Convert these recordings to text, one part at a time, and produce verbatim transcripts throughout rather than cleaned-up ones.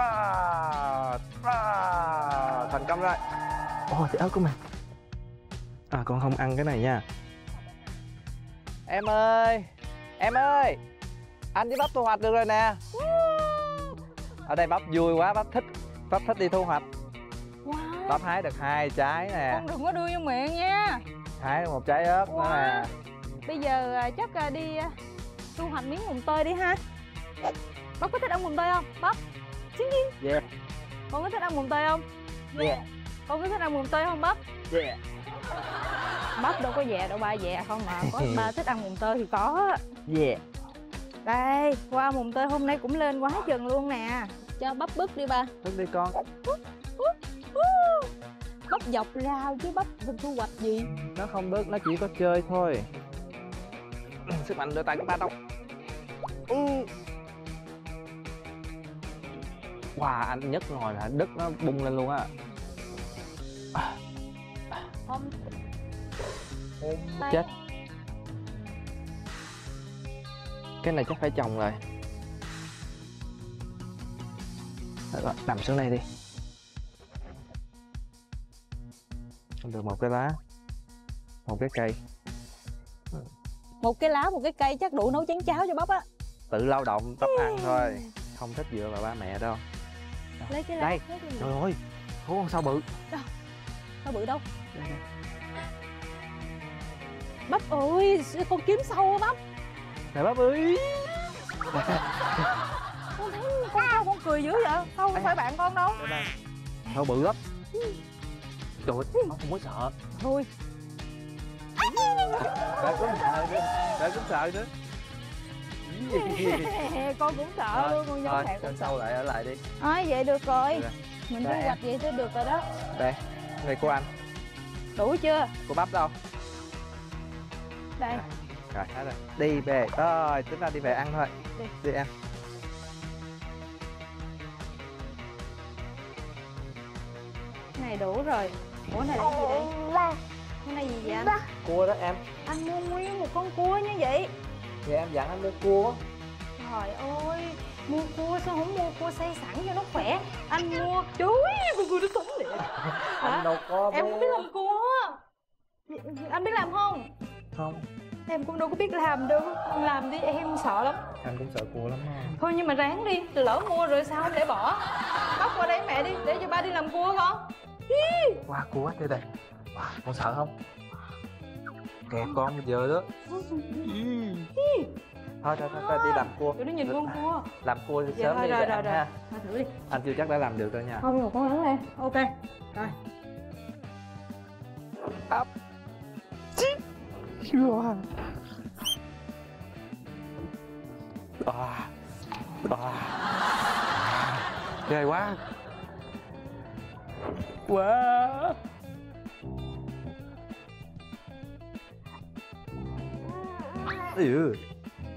à, à, thành công rồi. Ồ, thì ớt của mày. À, con không ăn cái này nha. Em ơi, em ơi, anh với bắp thu hoạch được rồi nè. Ở đây bắp vui quá, bắp thích, bắp thích đi thu hoạch. Wow. Bắp hái được hai trái nè. Con đừng có đưa vô miệng nha. Hái được một trái ớt wow. nữa nè. Bây giờ chắc đi thu hoạch miếng mùng tơi đi ha. Bắp có thích ăn mùng tơi không? Bắp. Xin đi. Yeah. Con có thích ăn mùng tơi không? Yeah. Con có thích ăn mùng tơi không Bắp? Yeah. Bắp đâu có dè đâu, ba dè không mà. Có ba thích ăn mùng tơi thì có. Yeah. Đây, qua mùng tơi hôm nay cũng lên quá chừng luôn nè. Cho Bắp bứt đi ba. Bứt đi con. Bắp dọc rau chứ Bắp mình thu hoạch gì. Nó không bứt, nó chỉ có chơi thôi. Sức mạnh đưa tay của ba đâu. Ừ. Wow, anh nhấc ngồi là đất nó bung lên luôn á. Hôm chết. Cái này chắc phải trồng rồi. Rồi, nằm xuống đây đi. Được một cái lá, một cái cây. Một cái lá, một cái cây chắc đủ nấu chén cháo cho Bắp á. Tự lao động, Bắp ăn thôi. Không thích dựa vào ba mẹ đâu. Lấy cái lá. Đây, trời ơi, có con sao bự. Đâu? Sao bự đâu? Đây, đây. Bắp ơi, con kiếm sâu á Bắp. Nè Bắp ơi. Con thấy con sao con cười dữ vậy? Sao không phải bạn con đâu. Sao bự lắm. Trời ơi, nó không có sợ. Thôi. Đã cũng sợ nữa. Đã cũng sợ nữa. Con cũng sợ luôn, con giống mẹ cũng sau lại ở lại đi. Nói vậy được rồi. Được rồi. Mình thu hoạch vậy thôi được rồi đó. Đây, này của anh. Đủ chưa? Của Bắp đâu? Đây. Rồi, hết rồi. Đi về. Rồi, tính ra đi về ăn thôi. Đi. Đi ăn. Cái này đủ rồi. Ủa này là gì đây? Cái này gì vậy anh? Cua đó em. Anh mua nguyên một con cua như vậy. Vậy em dặn anh mua cua. Trời ơi, mua cua sao không mua cua xay sẵn cho nó khỏe. Anh mua chuối, con cua nó sống đẹp. Anh đâu có. Em không biết làm cua. Anh biết làm không? Không. Em cũng đâu có biết làm đâu. Làm đi em sợ lắm. Anh cũng sợ cua lắm á. Thôi nhưng mà ráng đi, lỡ mua rồi sao không để bỏ. Bóc qua đây mẹ đi, để cho ba đi làm cua con. Wow, cua quá đây đây. Wow, con sợ không? Kẹp con bây giờ đó. Thôi thôi thôi đi làm cua. Tụi nó nhìn con cua. Làm cua thì dạ, sớm thôi, đi rồi, để rồi, ăn rồi. ha. Thôi thử đi. Anh chưa chắc đã làm được đâu nha. Không, một con lớn lên. Ok. Rồi. Ấp. Wow. À. À. Ghê quá. Wow. Ừ.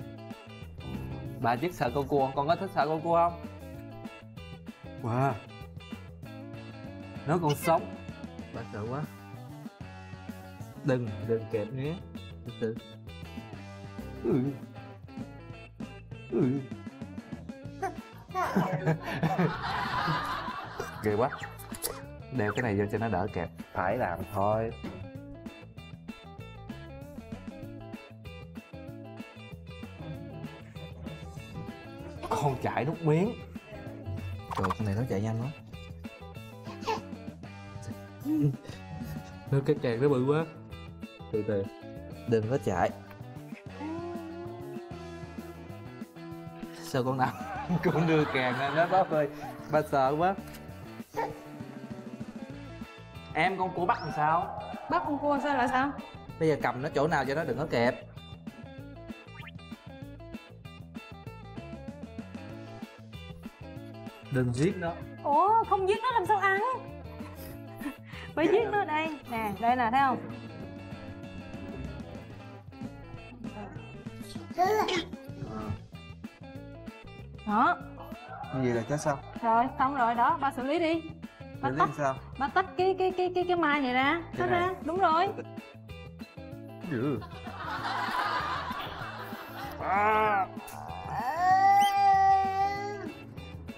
Bà chắc sợ con cua, con có thích sợ con cua không? Wow. Nó còn sống. Bà sợ quá. Đừng, đừng kẹp nhé. Từ từ. Ừ. Ừ. Ghê quá. Đeo cái này vô cho nó đỡ kẹp. Phải làm thôi. Con chạy nút miếng. Trời, con này nó chạy nhanh lắm. Nó cái càng nó bự quá. Từ từ. Đừng có chạy. Sao con nào con đưa càng lên đó Bắp ơi. Ba sợ quá. Em con cua bắt làm sao? Bắt con cua sao là sao? Bây giờ cầm nó chỗ nào cho nó đừng có kẹp. Đừng giết nó. Ủa không giết nó làm sao ăn? Phải giết nó đây. Nè, đây nè thấy không? Đó. Như vậy là chết sao? Rồi, xong rồi đó, ba xử lý đi. Ba tách sao? Ba tách cái cái cái cái cái mai này ra. Tách ra, đúng rồi. Ừ. À.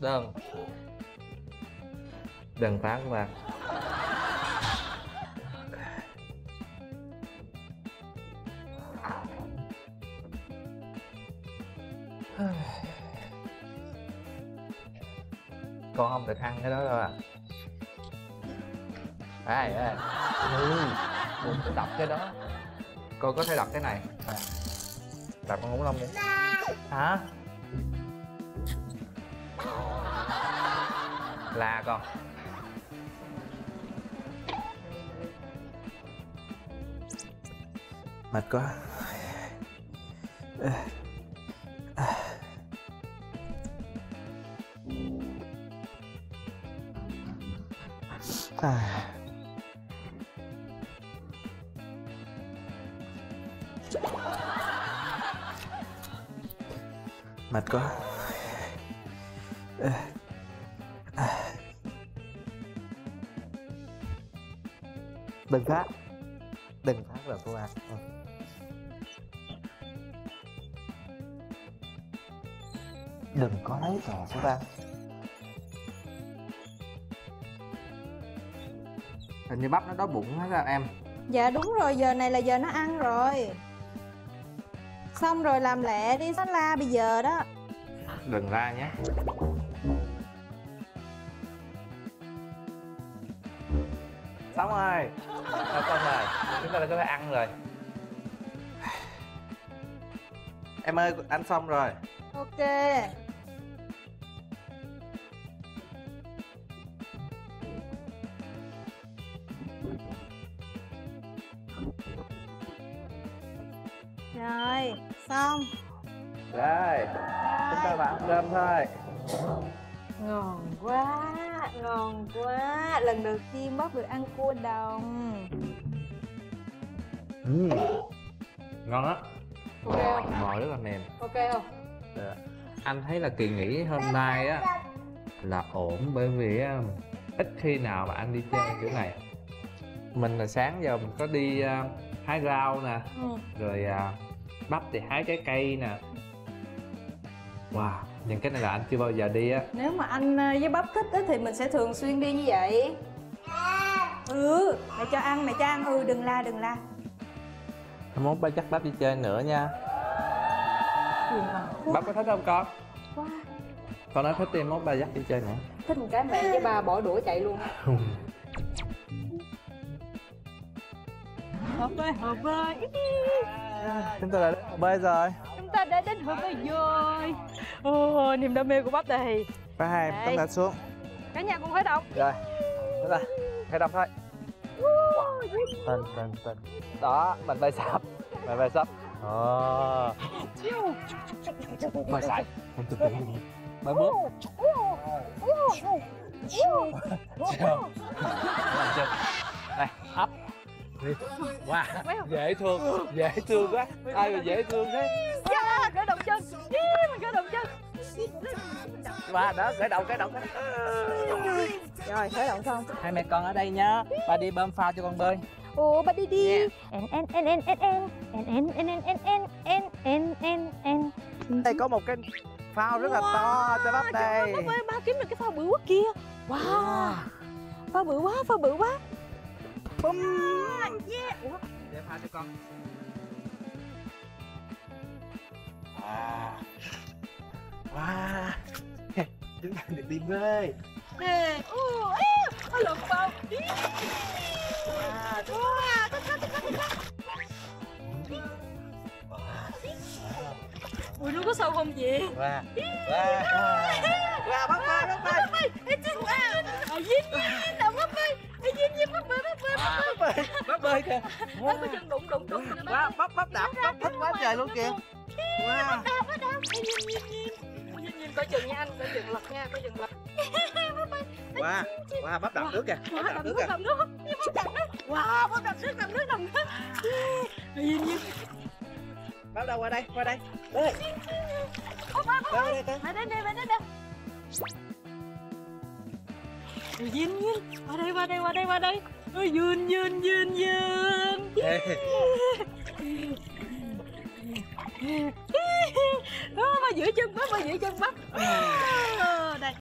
Đừng. Đừng phá các bạn. Con không được ăn cái đó đâu à. Ê ê. Ừ, đừng có đập cái đó. Con có thể đập cái này. À. Đập con ngủ lông đi. Hả? Là con. Mệt quá. À. Mệt quá. Đừng phát. Đừng phát là cô ăn. Đừng có lấy trò của ba. Hình như bắp nó đói bụng hết ra em. Dạ đúng rồi, giờ này là giờ nó ăn rồi. Xong rồi làm lẹ đi, nó la bây giờ đó. Đừng la nhé. Xong rồi. Đã xong rồi. Chúng ta đã có thể ăn rồi. Em ơi, ăn xong rồi. Ok. Rồi, xong. Rồi, chúng ta vào ăn cơm thôi. Ngon quá, ngon quá. Lần đầu tiên bác được ăn cua đồng. Ừ. Ngon á. Ok không? Bò rất là mềm. Ok không? Được. Anh thấy là kỳ nghỉ hôm nay á là ổn, bởi vì á, ít khi nào mà anh đi chơi kiểu này. Mình là sáng giờ mình có đi uh, hái rau nè, Ừ. rồi uh, bắp thì hái trái cây nè. Wow, những cái này là anh chưa bao giờ đi á. Nếu mà anh với bắp thích á, thì mình sẽ thường xuyên đi như vậy. Ừ, mẹ cho ăn, mẹ cho ăn. Ừ, đừng la, đừng la. Mốt ba chắc bắp đi chơi nữa nha. Bắp có thích không con? Wow. Con nói thích thì mốt ba dắt đi chơi nữa. Thích một cái mẹ với bà bỏ đuổi chạy luôn. Hồ bơi, hồ bơi. Chúng ta đã đến hồ bơi rồi. Chúng ta đã đến hồ bơi rồi. Ồ, niềm đam mê của bắp đây. Ba hai, chúng ta xuống. Cả nhà cùng khởi động. Rồi, chúng ta khởi động thôi. Tên, tên, tên. Đó, mình bay sắp. Mình bay sắp. Ồ. Bơi sải. Không tự nhiên đi. Bơi bước. Đây, ấp. Wow, dễ thương, dễ thương quá. Ai mà dễ thương thế. Yeah, khởi động chân. Yeah, mình khởi động chân. Wow, đó, khởi động, khởi động. Rồi, khởi động xong. Hai mẹ con ở đây nhá. Ba đi bơm phao cho con bơi. Ồ, ba đi đi. En en en en en en en en en en en en en en en. Đây có một cái phao rất là to cho bắp đây. Bắp ơi, ba kiếm được cái phao bự quá kia. Wow. Phao bự quá, phao bự quá. Bum. Yeah. Ủa? Để phao cho con. Wow. Wow. Chúng ta được đi bơi. Nè, ô, ê, lộn phao. Wow, thích thích thích thích thích. Ui, nó có sâu không vậy? Wow. Wow. Wow, bắp bơi, bắp bơi. Ê, chết quá. À, Dinh, Dinh, nào bắp bơi. Ê, Dinh, Dinh, bắp bơi, bắp bơi, bắp bơi. Bắp bơi kìa. Bắp có chân đụng, đụng, đụng. Wow, bắp bắp đạp, bắp thích quá trời luôn kìa. Wow. Đạp, đạp, đạp. Ê, Dinh, Dinh, Dinh. Dinh, Dinh, coi chừng nha anh, coi chừng lật nha, coi chừng lật. Wow, wow, bắp đạp nước kìa. Wow, đạp nước, đạp nước. Bắp đạp nước. Wow, bắp đạp nước, đạp nước, đạp nước. Dinh, Dinh. Bắp đâu, qua đây, qua đây. Đây. Bắp, bắp, bắp. Đây, đây, Mày đến đây, mày đến đây. Dinh, Dinh. Qua đây, qua đây, qua đây, qua đây. Ôi, Dinh, Dinh, Dinh, Dinh. Đó, ba giữ chân bắp, ba giữ chân bắp.